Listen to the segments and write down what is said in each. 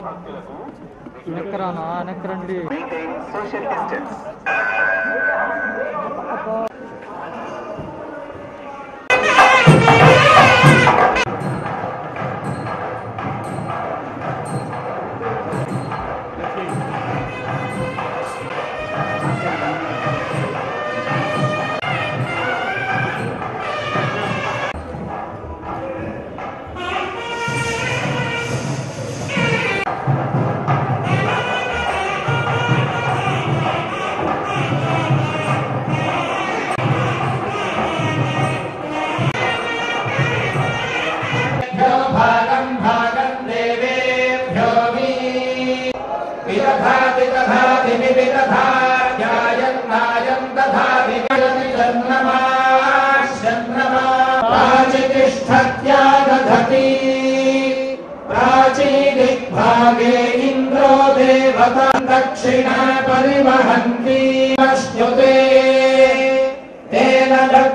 వెనకరానా వెనకరండి social distance. प्राचीदिग्भागे इंद्रो देवता दक्षिणा परिवहन्ति अश्नुते तेन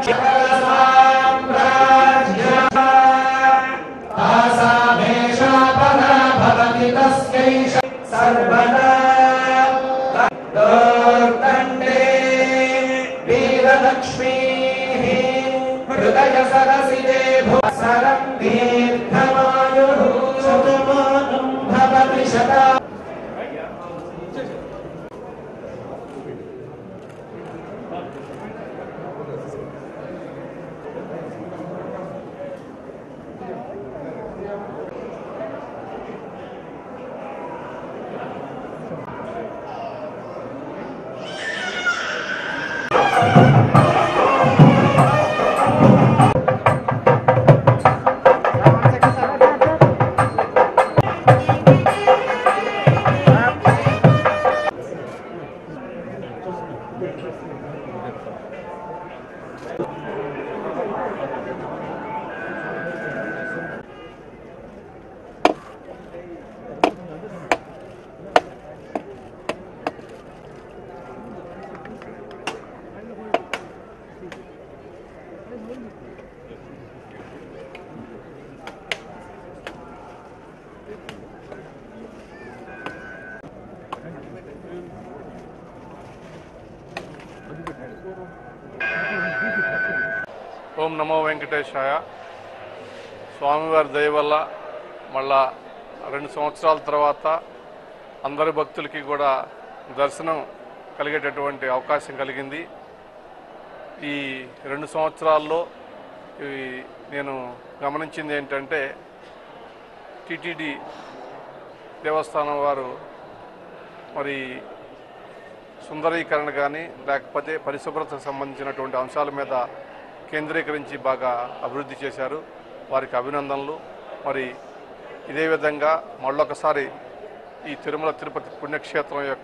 दक्षिणसाम्राज्यः आसामेषा परा भवति तस्यैष सर्वदा दोर्दण्डे वीरलक्ष्मीः हृदय सरसिजे भुसरं दीर्घमायुः शतमानं भवति शता। ఓం నమో వెంకటేశాయ. స్వామివారి దయ వల్ల మళ్ళా 2 సంవత్సరాల తర్వాత అందరి భక్తులకి కూడా దర్శనం కలిగేటటువంటి అవకాశం కలిగింది. ఈ 2 సంవత్సరాల్లో నేను గమనించింది ఏంటంటే టిటిడి దేవస్థానం వారు మరి సుందరీకరణ కానీ లేకపోతే పరిశుభ్రతకు సంబంధించినటువంటి అంశాల మీద కేంద్రీకరించి బాగా అభివృద్ధి చేశారు. వారికి అభినందనలు. మరి ఇదే విధంగా మళ్ళొకసారి ఈ తిరుమల తిరుపతి పుణ్యక్షేత్రం యొక్క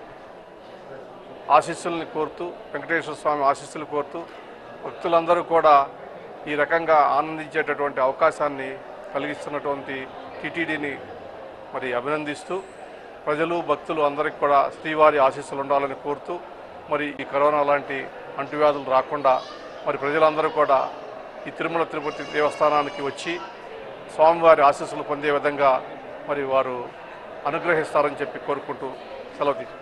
ఆశీస్సుల్ని కోరుతూ, వెంకటేశ్వర స్వామి ఆశీస్సులు కోరుతూ భక్తులందరూ కూడా ఈ రకంగా ఆనందించేటటువంటి అవకాశాన్ని కలిగిస్తున్నటువంటి టిటిడిని మరి అభినందిస్తూ ప్రజలు భక్తులు అందరికీ కూడా శ్రీవారి ఆశీస్సులు ఉండాలని కోరుతూ మరి ఈ కరోనా లాంటి అంటువ్యాధులు రాకుండా మరి ప్రజలందరూ కూడా ఈ తిరుమల తిరుపతి దేవస్థానానికి వచ్చి స్వామివారి ఆశీస్సులు పొందే విధంగా మరి వారు అనుగ్రహిస్తారని చెప్పి కోరుకుంటూ సెలవు తీసుకుంటారు.